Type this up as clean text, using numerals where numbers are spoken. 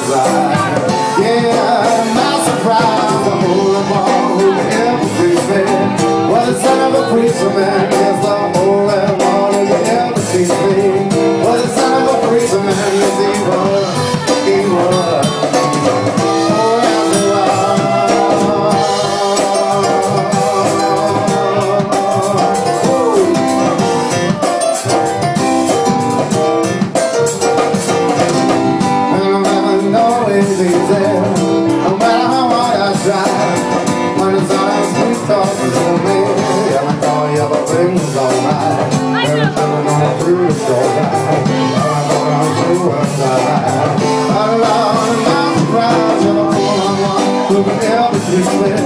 inside. Yeah, not surprised, the whole ball who ever sees me. Well, the son of a preacher man is the only one who ever sees me. Well, the son of a preacher man is evil, evil. No matter how hard I try, when it's all that sweet talking to me, and I call you everything's alright. Everything on through the door, I'm going through inside. I love and I'm surprised you're the only one who can ever treat me.